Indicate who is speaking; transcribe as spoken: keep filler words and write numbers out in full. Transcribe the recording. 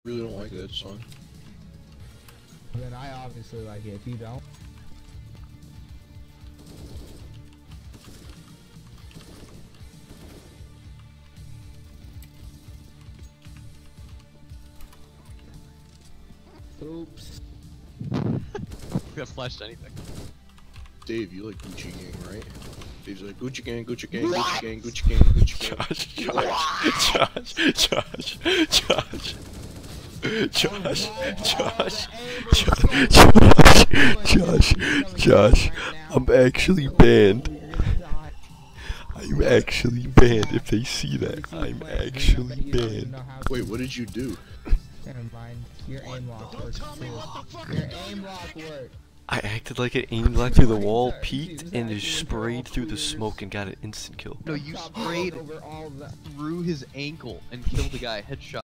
Speaker 1: really don't like that song.
Speaker 2: Then I obviously like it. If you don't, oops.
Speaker 3: We got flashed anything.
Speaker 1: Dave, you like Gucci Gang, right? Dave's like Gucci Gang, Gucci Gang, Gucci Gang, Gucci Gang, Gucci Gang.
Speaker 4: Josh, Josh, Josh, Josh, Josh, Josh, Josh, Josh, Josh, I'm actually banned. I'm actually banned. If they see that, I'm actually banned.
Speaker 1: Wait, what did you do?
Speaker 2: Never mind. Your aim lock works too. Your aim lock works.
Speaker 4: I acted like an aim lock through the wall, peeked, and just sprayed through the smoke and got an instant kill.
Speaker 3: No, you sprayed through his ankle and killed the guy headshot.